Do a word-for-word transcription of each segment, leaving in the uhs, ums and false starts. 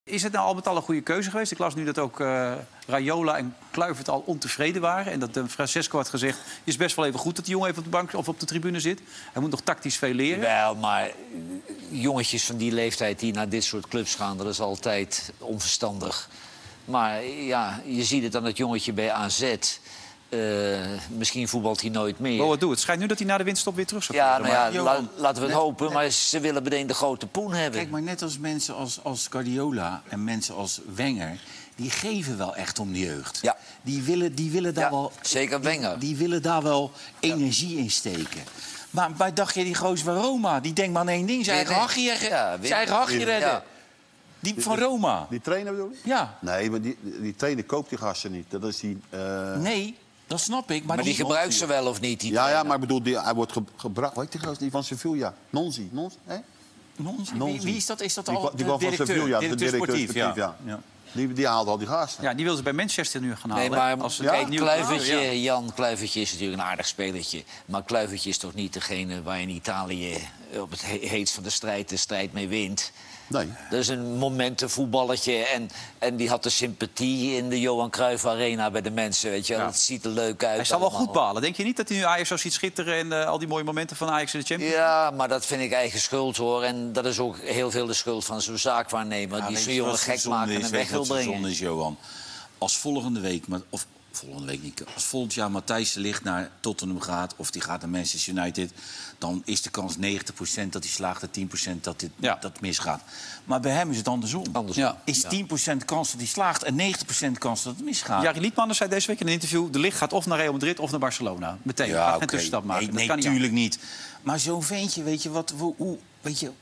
Is het nou al met al een goede keuze geweest? Ik las nu dat ook uh, Raiola en Kluivert al ontevreden waren. En dat uh, Francesco had gezegd, het is best wel even goed dat die jongen even op de bank of op de tribune zit. Hij moet nog tactisch veel leren. Wel, maar jongetjes van die leeftijd die naar dit soort clubs gaan, dat is altijd onverstandig. Maar ja, je ziet het aan het jongetje bij A Z. Uh, misschien voetbalt hij nooit meer. Oh, wat doe? Het schijnt nu dat hij na de winststop weer terug zou ja, komen. nou ja, maar... la, laten we het net, hopen. net... Maar ze willen meteen de grote poen hebben. Kijk, maar net als mensen als, als Guardiola en mensen als Wenger... die geven wel echt om de jeugd. Ja. Die willen, die willen daar ja, wel... Zeker Wenger. Die, die willen daar wel energie in steken. Maar, maar dacht je, die gozer van Roma... die denkt maar aan één ding, zijn eigen hachje, ja, zijn eigen hachje redden. Ja. Die van Roma. Die trainer bedoel je? Ja. Nee, maar die, die trainer koopt die gasten niet. Dat is die... Uh... Nee, dat snap ik. Maar, maar die, die gebruikt ze wel of niet, die Ja, ja, maar ik bedoel, die, hij wordt ge gebruikt... Weet je die die van Sevilla? Nonzi. Nonzi, hè? Nonzi? Wie, wie is dat? Is dat al die, die de directeur? Van Sevilla, directeur, de directeur sportief, ja. ja. ja. Die, die haalt al die gasten. Ja, die wil ze bij Manchester nu gaan halen. Nee, maar als kijk, ja? Kluivertje, ja. Jan Kluivertje is natuurlijk een aardig spelertje. Maar Kluivertje is toch niet degene waar in Italië op het heetst van de strijd de strijd mee wint. Nee. Dat is een momentenvoetballetje. En, en die had de sympathie in de Johan Cruijff Arena bij de mensen. Weet je. Ja. Dat ziet er leuk uit. Hij zal wel allemaal. goed balen. Denk je niet dat hij nu Ajax zo ziet schitteren... en uh, al die mooie momenten van Ajax in de Champions League? Ja, maar dat vind ik eigen schuld, hoor. En dat is ook heel veel de schuld van zo'n zaakwaarnemer... Ja, die zo'n jongen gek maken en weg wil brengen. Is, Johan. Als volgende week... Maar, of volgende week niet. Als volgend jaar Matthijs de Ligt naar Tottenham gaat... of die gaat naar Manchester United... dan is de kans negentig procent dat hij slaagt... en tien procent dat het ja. dat misgaat. Maar bij hem is het andersom. andersom. Ja. Is tien procent kans dat hij slaagt... en negentig procent kans dat het misgaat. Jari Liedmanen zei deze week in een interview... de Ligt gaat of naar Real Madrid of naar Barcelona. Meteen, ja, gaat geen okay. tussenstap maken. Nee, dat nee kan niet natuurlijk niet. Maar zo'n ventje, weet je wat... Hoe, weet je,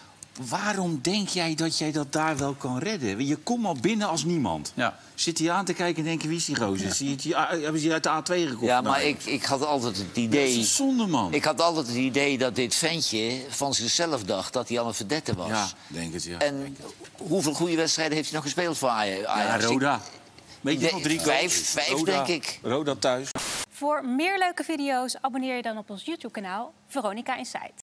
waarom denk jij dat jij dat daar wel kan redden? Je komt al binnen als niemand. Ja. Zit hij aan te kijken en denk je, wie is die gozer? Ja. Hebben ze die uit de A twee gekocht? Ja, maar ik, ik had altijd het idee... Dat is een zonde, man. Ik had altijd het idee dat dit ventje van zichzelf dacht dat hij al een verdette was. Ja, denk het, ja. En hoeveel goede wedstrijden heeft hij nog gespeeld voor Ajax? Ja, Roda. Weet je nog, drie Vijf, vijf Roda, denk ik. Roda thuis. Voor meer leuke video's abonneer je dan op ons YouTube-kanaal Veronica Inside.